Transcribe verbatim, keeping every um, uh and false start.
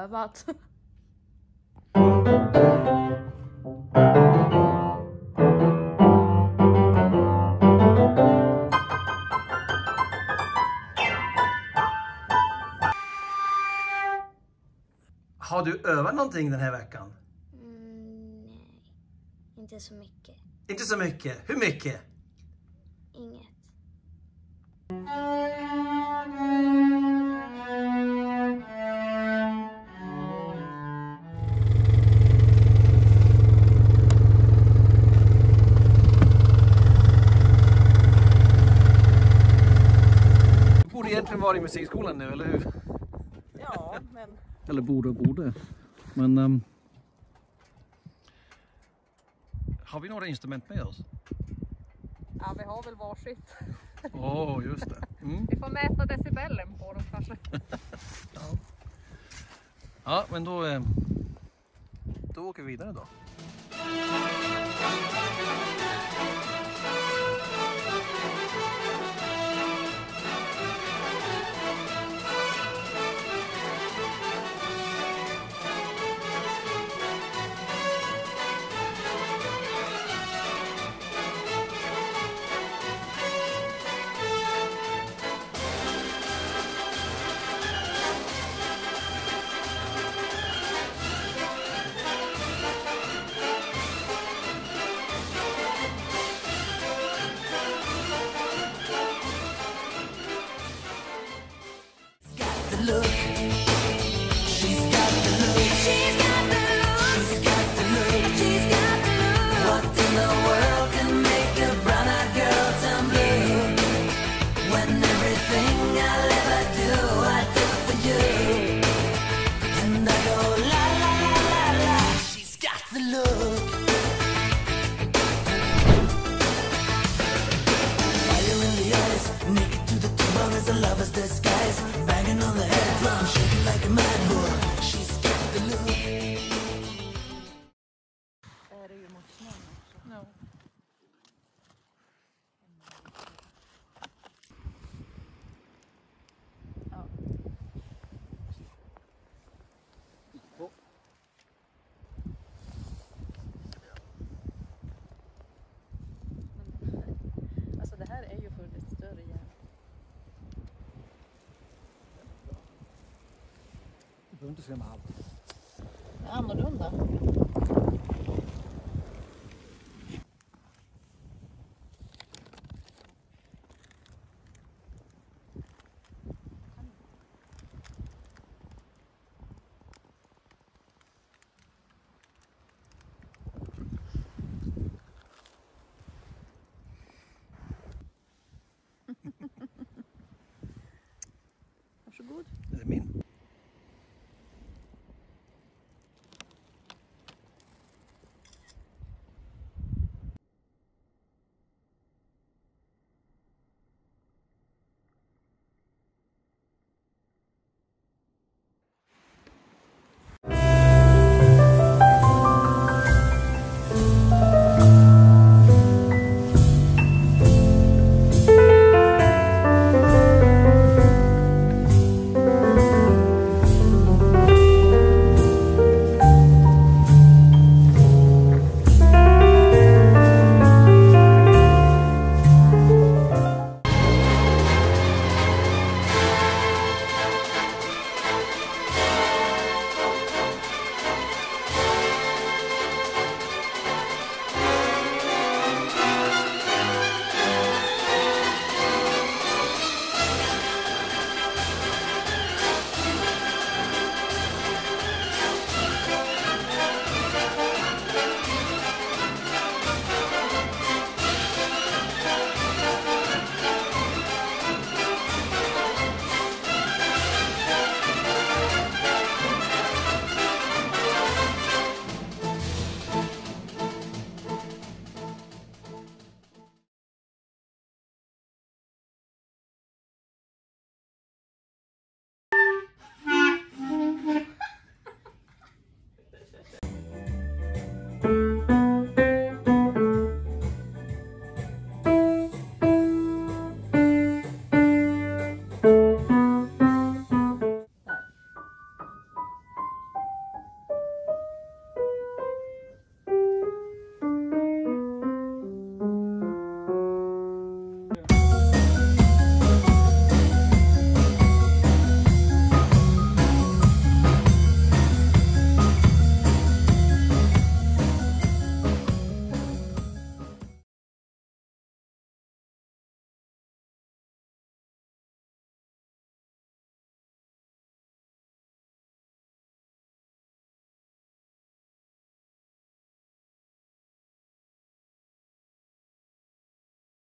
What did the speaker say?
övat. Har du övat någonting den här veckan? Mm, nej, inte så mycket. Inte så mycket. Hur mycket? Inget. Du borde egentligen vara i musikskolan nu, eller hur? Ja, men... Eller borde och borde. Men... Um, har vi några instrument med oss? Ja, vi har väl varsitt. Åh, oh, just det. Mm. Vi får mäta decibellen på dem kanske. Ja. Ja, men då... Eh, då åker vi vidare då. Look, she's got the look. She's got the look. She's got the look. She's got the look. What in the world can make a brown-eyed girl turn blue? When everything I'll ever do, I do for you. And I go la la la la la. She's got the look. Fire in the eyes, naked to the bone as a lover's disguise. Banging on the head drum, shaking like a mad bull. She's got the look. Är det ju mot snön också? No. Ja. Men, alltså det här är ju för lite större järn. Du behöver inte se med allt. Annorlunda.